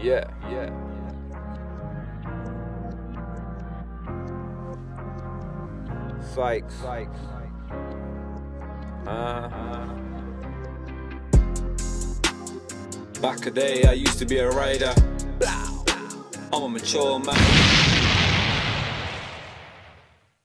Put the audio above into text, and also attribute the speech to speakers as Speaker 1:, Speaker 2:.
Speaker 1: Yeah. Sykes. Back a day, I used to be a rider. I'm a mature man.